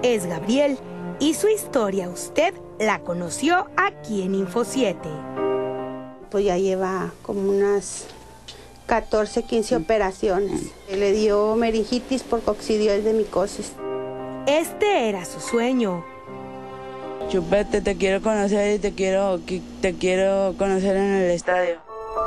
es Gabriel y su historia usted la conoció aquí en Info 7. Pues ya lleva como unas 14, 15 operaciones. Le dio meningitis por coccidioides de micosis. Este era su sueño. Chupete, te quiero conocer y te quiero conocer en el estadio.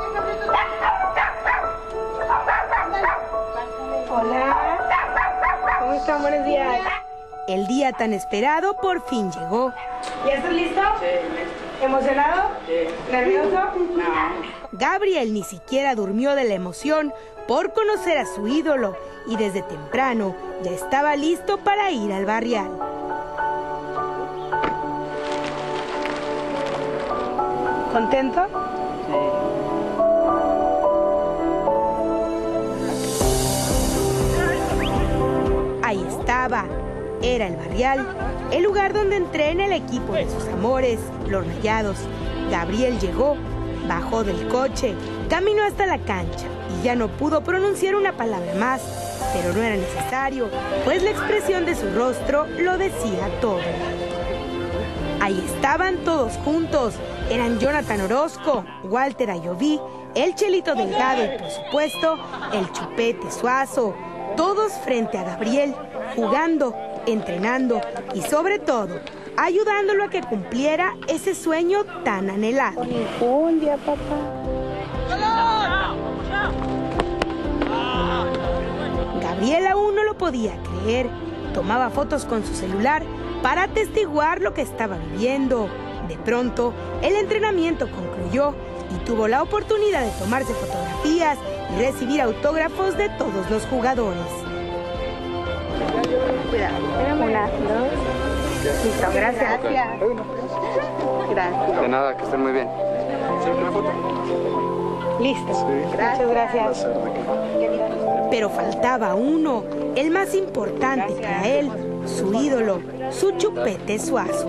Hola, ¿cómo están? Buenos días. El día tan esperado por fin llegó. ¿Ya estás listo? Sí, listo. ¿Emocionado? Sí. ¿Nervioso? No. Gabriel ni siquiera durmió de la emoción por conocer a su ídolo y desde temprano ya estaba listo para ir al barrial. ¿Contento? Ahí estaba, era el barrial, el lugar donde entrena el equipo de sus amores, los Rayados. Gabriel llegó, bajó del coche, caminó hasta la cancha y ya no pudo pronunciar una palabra más, pero no era necesario, pues la expresión de su rostro lo decía todo. Ahí estaban todos juntos, eran Jonathan Orozco, Walter Ayoví, el Chelito Delgado y por supuesto el Chupete Suazo, todos frente a Gabriel, jugando, entrenando y sobre todo, ayudándolo a que cumpliera ese sueño tan anhelado. Un día, papá. Gabriel aún no lo podía creer, tomaba fotos con su celular para atestiguar lo que estaba viviendo. De pronto, el entrenamiento concluyó y tuvo la oportunidad de tomarse fotografías y recibir autógrafos de todos los jugadores. Cuidado. Una, dos. Listo, gracias. Gracias. De nada, que estén muy bien. ¿Una foto? Listo. Sí. Muchas gracias. Pero faltaba uno, el más importante para él, su ídolo, su Chupete Suazo.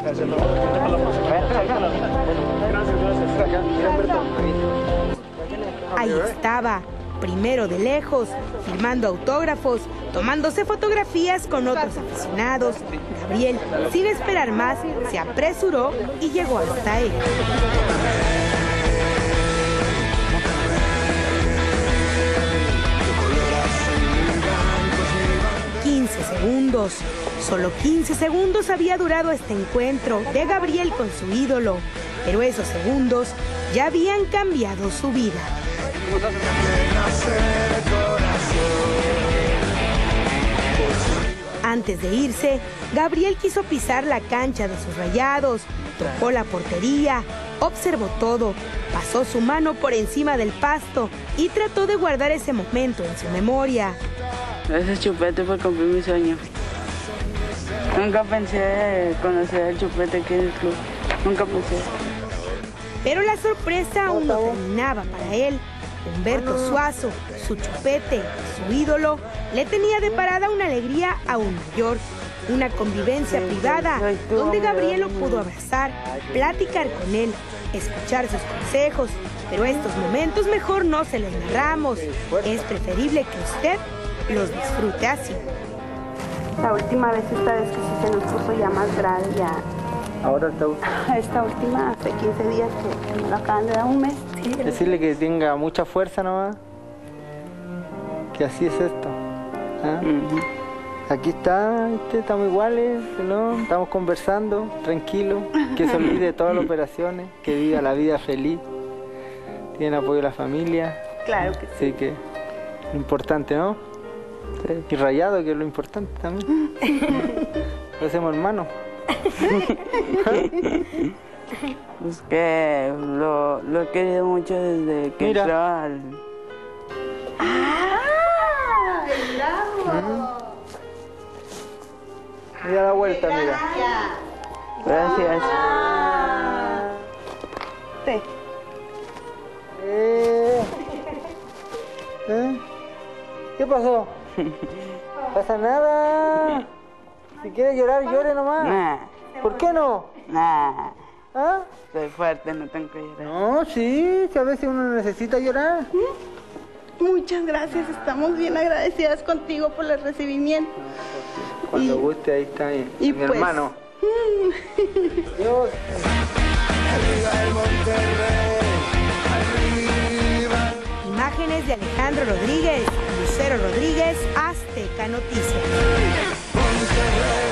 Ahí estaba, primero de lejos, firmando autógrafos, tomándose fotografías con otros aficionados. Gabriel, sin esperar más, se apresuró y llegó hasta él. 15 segundos. Solo 15 segundos había durado este encuentro de Gabriel con su ídolo, pero esos segundos ya habían cambiado su vida. Antes de irse, Gabriel quiso pisar la cancha de sus Rayados, tocó la portería, observó todo, pasó su mano por encima del pasto y trató de guardar ese momento en su memoria. Ese Chupete fue cumplir mi sueño. Nunca pensé conocer al Chupete aquí en el club. Nunca pensé. Pero la sorpresa aún no terminaba para él. Humberto Suazo, su Chupete, su ídolo, le tenía deparada una alegría aún mayor. Una convivencia privada donde Gabriel lo pudo abrazar, platicar con él, escuchar sus consejos. Pero estos momentos mejor no se los narramos. Es preferible que usted los disfrute así. La última vez, esta vez que sí se nos puso ya más grave, ya. Ahora está Esta última, hace 15 días que me lo acaban de dar, un mes. Sí, decirle que tenga mucha fuerza nomás, que así es esto. ¿Ah? Aquí está, estamos iguales, ¿no? Estamos conversando, tranquilo, que se olvide de todas las operaciones, que viva la vida feliz, tiene apoyo de la familia. Claro que sí. Así que, lo importante, ¿no? Sí. Y Rayado, que es lo importante también. Lo hacemos hermanos. Pues que lo he querido mucho desde que entró al... ¡Ah! ¡Bravo! Mira la vuelta, mira. Gracias. Sí. ¿Qué pasó? No pasa nada. Si quiere llorar, llore nomás. Nah. ¿Por qué no? Nah. ¿Ah? Soy fuerte, no tengo que llorar. No, sí, que a veces uno necesita llorar. Muchas gracias, estamos bien agradecidas contigo por el recibimiento. Cuando guste, ahí está mi pues, hermano. Dios. Imágenes de Alejandro Rodríguez, Lucero Rodríguez, Azteca Noticias.